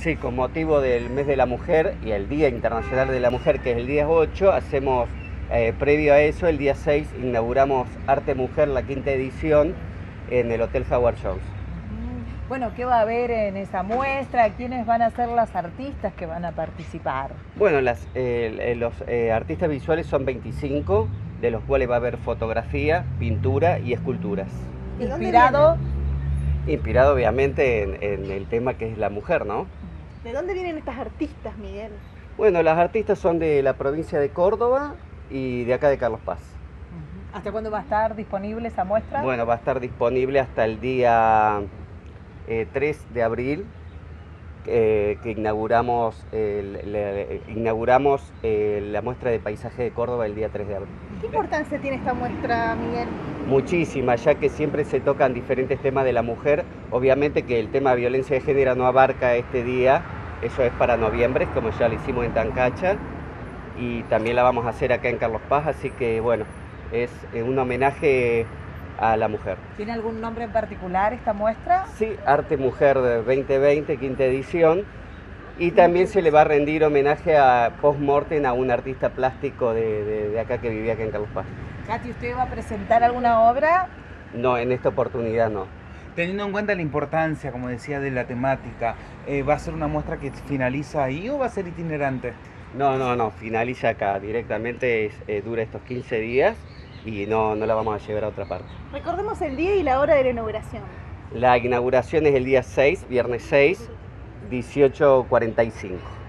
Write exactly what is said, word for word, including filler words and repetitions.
Sí, con motivo del mes de la mujer y el Día Internacional de la Mujer, que es el día ocho, hacemos, eh, previo a eso, el día seis, inauguramos Arte Mujer, la quinta edición, en el Hotel Howard Jones. Bueno, ¿qué va a haber en esa muestra? ¿Quiénes van a ser las artistas que van a participar? Bueno, las, eh, los eh, artistas visuales son veinticinco, de los cuales va a haber fotografía, pintura y esculturas. ¿Inspirado? Inspirado obviamente en, en el tema que es la mujer, ¿no? ¿De dónde vienen estas artistas, Miguel? Bueno, las artistas son de la provincia de Córdoba y de acá de Carlos Paz. ¿Hasta cuándo va a estar disponible esa muestra? Bueno, va a estar disponible hasta el día eh, tres de abril, eh, que inauguramos, eh, le, inauguramos eh, la muestra de paisaje de Córdoba el día tres de abril. ¿Qué importancia tiene esta muestra, Miguel? Muchísima, ya que siempre se tocan diferentes temas de la mujer. Obviamente que el tema de violencia de género no abarca este día, eso es para noviembre, como ya lo hicimos en Tancacha, y también la vamos a hacer acá en Carlos Paz, así que bueno, es un homenaje a la mujer. ¿Tiene algún nombre en particular esta muestra? Sí, Arte Mujer de veinte veinte, quinta edición, y también se le va a rendir homenaje a post-mortem a un artista plástico de, de, de acá que vivía acá en Carlos Paz. Katy, ¿usted va a presentar alguna obra? No, en esta oportunidad no. Teniendo en cuenta la importancia, como decía, de la temática, eh, ¿va a ser una muestra que finaliza ahí o va a ser itinerante? No, no, no, finaliza acá, directamente es, eh, dura estos quince días y no, no la vamos a llevar a otra parte. Recordemos el día y la hora de la inauguración. La inauguración es el día seis, viernes seis, dieciocho cuarenta y cinco.